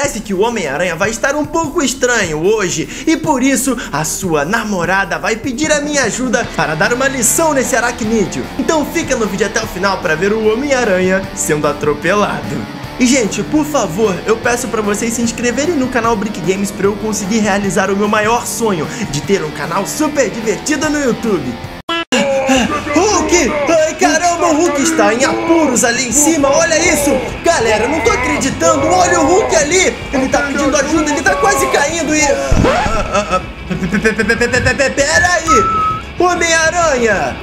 parece que o Homem-Aranha vai estar um pouco estranho hoje e por isso a sua namorada vai pedir a minha ajuda para dar uma lição nesse aracnídeo. Então fica no vídeo até o final para ver o Homem-Aranha sendo atropelado. E gente, por favor, eu peço pra vocês se inscreverem no canal Brick Games pra eu conseguir realizar o meu maior sonho de ter um canal super divertido no YouTube. Hulk! Ai caramba, o Hulk está em apuros ali em cima, olha isso! Galera, eu não tô acreditando, olha o Hulk ali! Ele tá pedindo ajuda, ele tá quase caindo e... Pera aí! Homem-Aranha!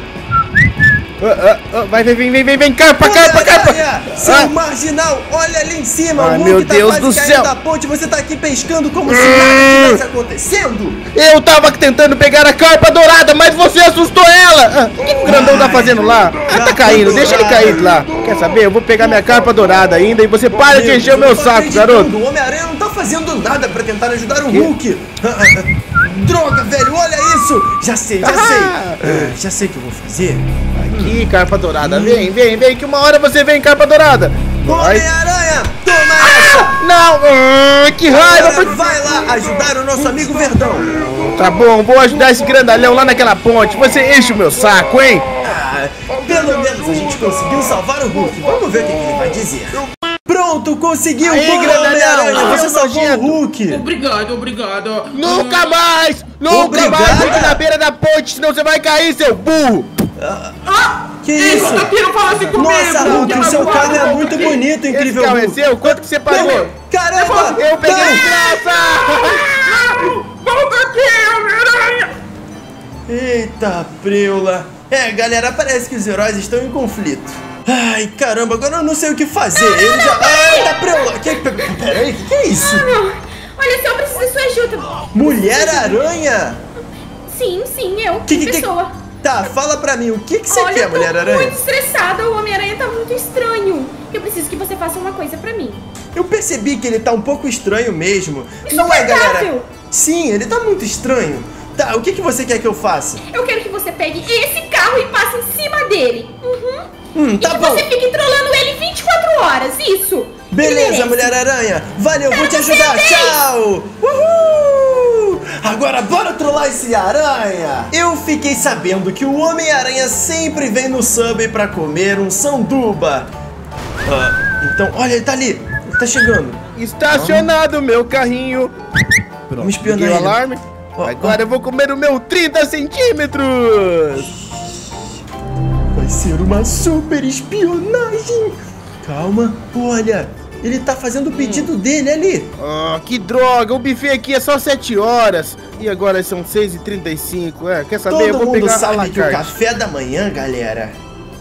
Vai, vem, carpa! Seu marginal, olha ali em cima, ai, o meu Hulk tá Deus quase do caindo céu da ponte, você tá aqui pescando como se nada estivesse acontecendo. Eu tava tentando pegar a carpa dourada, mas você assustou ela! O que o grandão tá fazendo lá? Tá caindo, deixa ele cair lá. Quer saber? Eu vou pegar minha carpa dourada ainda e você para de encher o meu saco, garoto. O Homem-Aranha não tá fazendo nada pra tentar ajudar o Hulk. Droga, velho, olha isso! Já sei o que eu vou fazer. Aqui, carpa dourada, vem, que uma hora você vem, carpa dourada. Homem-Aranha, toma essa! Não, que raiva! Vai lá ajudar o nosso amigo Verdão. Tá bom, vou ajudar esse grandalhão lá naquela ponte. Você enche o meu saco, hein? Pelo menos a gente conseguiu salvar o Hulk. Vamos ver o que ele vai dizer. Pronto, conseguiu! Homem-Aranha, você salvou o Hulk! Obrigado. Nunca mais fique na beira da ponte, senão você vai cair, seu burro! Que isso? Não fala assim comigo! Nossa, Hulk, o seu carro é muito bonito, incrível. Esse carro é seu? Quanto que você pagou? Caramba! Eu peguei de graça! Volta aqui, Homem-Aranha! Eita, preula! Galera, parece que os heróis estão em conflito. Ai, caramba, agora eu não sei o que fazer. Ele já... Eita, preula! Peraí, que é isso? Olha só, eu preciso de sua ajuda. Mulher-Aranha? Sim, eu, pessoa. Tá, fala pra mim, o que você quer, Mulher-Aranha? Eu tô muito estressada, o Homem-Aranha tá muito estranho. Eu preciso que você faça uma coisa pra mim. Eu percebi que ele tá um pouco estranho mesmo. Não é, galera? Sim, ele tá muito estranho. Tá, o que você quer que eu faça? Eu quero que você pegue esse carro e passe em cima dele. Tá e que bom. você fique trolando ele 24 horas, isso. Beleza, Mulher-Aranha. Valeu, vou te ajudar. Tchau. Uhul. Agora bora trollar esse aranha. Eu fiquei sabendo que o Homem-Aranha sempre vem no Subway pra comer um sanduba. Então, olha, ele tá ali. Ele tá chegando. Estacionado meu carrinho. Vamos espionar Liguei o ele. alarme. Agora eu vou comer o meu 30 centímetros. Vai ser uma super espionagem. Calma, olha. Ele tá fazendo o pedido dele ali. Que droga, o buffet aqui é só 7 horas. E agora são 6h35. Quer saber? Eu vou pegar Todo mundo sabe que o carte. café da manhã, galera,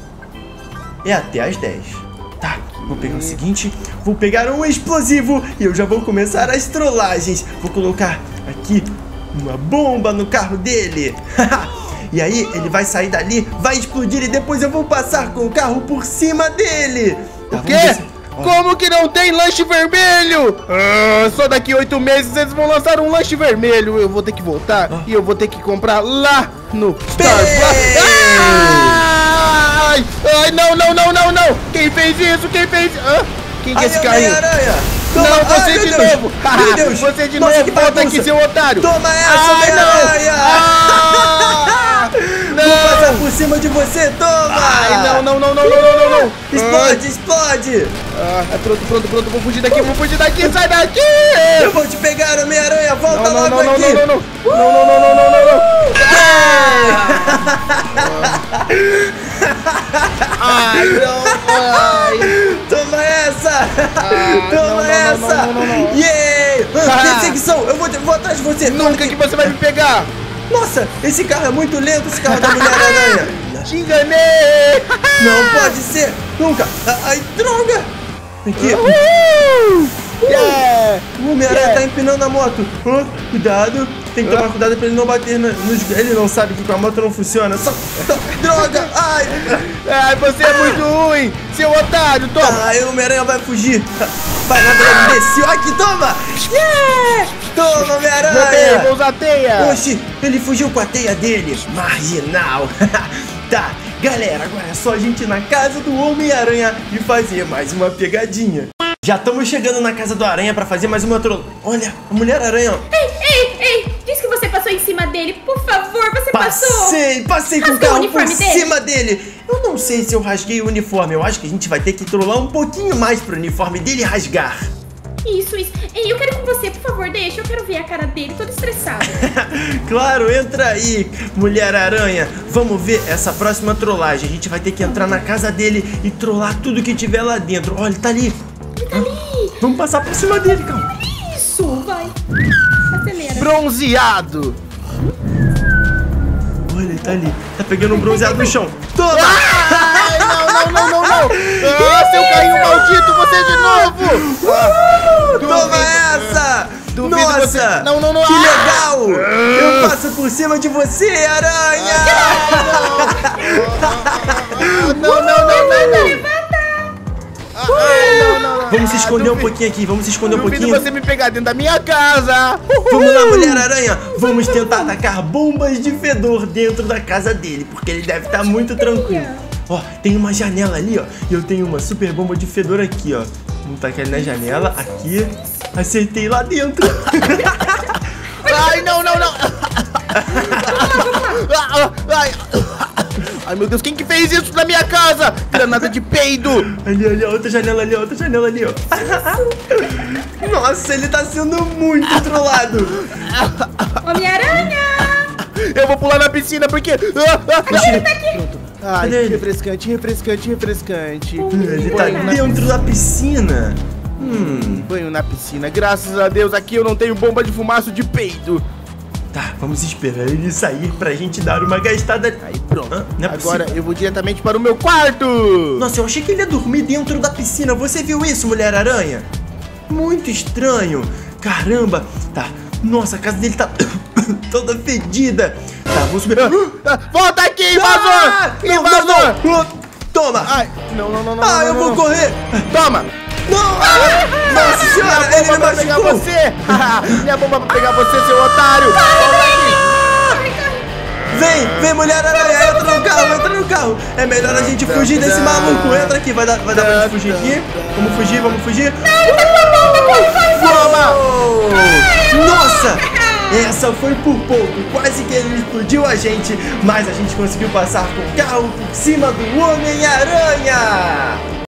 é até às 10. Tá, vou pegar o seguinte. Vou pegar um explosivo e eu já vou começar as trollagens. Vou colocar aqui uma bomba no carro dele. E aí ele vai sair dali, vai explodir e depois eu vou passar com o carro por cima dele. Tá, o quê? Como que não tem lanche vermelho? Só daqui 8 meses eles vão lançar um lanche vermelho. Eu vou ter que voltar e eu vou ter que comprar lá no Starbucks. Ai, não. Quem fez isso? Quem é esse carrinho? Não, você de novo. Meu Deus. Você de novo. Volta aqui, seu otário. Toma essa, Homem-Aranha. Vou passar por cima de você, toma! Ai, não. Explode! Pronto, vou fugir daqui, sai daqui! Eu vou te pegar, Homem-Aranha, volta logo aqui! Não. Ai, não! Toma essa! Toma essa! Yeah! Perseguição! Eu vou atrás de você! Nunca que você vai me pegar! Nossa, esse carro é muito lento, esse carro da Mulher-Aranha! Te enganei! Não pode ser! Nunca! Ai, droga! Aqui! O Homem-Aranha tá empinando a moto! Cuidado! Tem que tomar cuidado pra ele não bater nos... Ele não sabe que com a moto não funciona! Droga! Ai! Você é muito ruim! Seu otário! Toma! Ai, o Homem-Aranha vai fugir! Vai nada, imbecil! Aqui, toma! Yeah! Toma, Homem-Aranha! Vou usar a teia! Oxi, ele fugiu com a teia dele! Marginal! Tá, galera, agora é só a gente ir na casa do Homem-Aranha e fazer mais uma pegadinha. Já estamos chegando na casa do Aranha pra fazer mais uma troll. Olha, a Mulher-Aranha, ó. Ei, diz que você passou em cima dele, por favor, você passou. Passei com o Rasgou o carro por uniforme dele? cima dele. Eu não sei se eu rasguei o uniforme. Eu acho que a gente vai ter que trollar um pouquinho mais pro uniforme dele rasgar. Isso. Ei, eu quero ir com você, por favor, deixa. Eu quero ver a cara dele, todo estressado. Claro, entra aí, Mulher-Aranha. Vamos ver essa próxima trollagem. A gente vai ter que entrar na casa dele e trollar tudo que tiver lá dentro. Olha, ele tá ali. Ele tá ali. Vamos passar por cima dele, calma. Isso, vai. Acelera. Bronzeado. Olha, ele tá ali. Tá pegando um bronzeado no chão. Toma! Ai, não. Ah, seu carrinho maldito, você de novo. Toma essa! Duvido Nossa! você- Não. Que legal! Eu passo por cima de você, Aranha! Não. Vamos se esconder um pouquinho aqui, vamos se esconder um Duvido pouquinho. você me pegar dentro da minha casa. Vamos lá, Mulher-Aranha! Vamos tentar atacar bombas de fedor dentro da casa dele, porque ele deve estar muito tranquilo. Ó, tem uma janela ali, ó, e eu tenho uma super bomba de fedor aqui, ó. Vamos tacar ele na janela, aqui. Acertei lá dentro. Ai, não. Ai, meu Deus, quem que fez isso na minha casa? Granada de peido. Ali, ó, outra janela ali, ó. Nossa, ele tá sendo muito trollado. Homem-Aranha. Eu vou pular na piscina porque... Pronto. Ai, Cadê ele? refrescante. Ele tá dentro da piscina. Banho na piscina. Graças a Deus, aqui eu não tenho bomba de fumaça de peido. Tá, vamos esperar ele sair pra gente dar uma gastada. Aí, pronto. Não é Agora possível. eu vou diretamente para o meu quarto. Nossa, eu achei que ele ia dormir dentro da piscina. Você viu isso, Mulher-Aranha? Muito estranho. Caramba. Tá. Nossa, a casa dele tá toda fedida. Tá, vou subir. Volta aqui, invasor! Ah, não, Invasor! não. Toma. Ai, não. Ah, eu vou correr. Toma! Não. Nossa senhora, ele me Minha bomba vai pegar machucou. você! Minha bomba vai pegar você, seu otário! Vem, Mulher-Aranha, entra no carro. É melhor a gente fugir desse maluco. Entra aqui, vai dar pra gente fugir aqui. Vamos fugir. Uou! Nossa! Essa foi por pouco, quase que ele explodiu a gente, mas a gente conseguiu passar com o carro por cima do Homem-Aranha!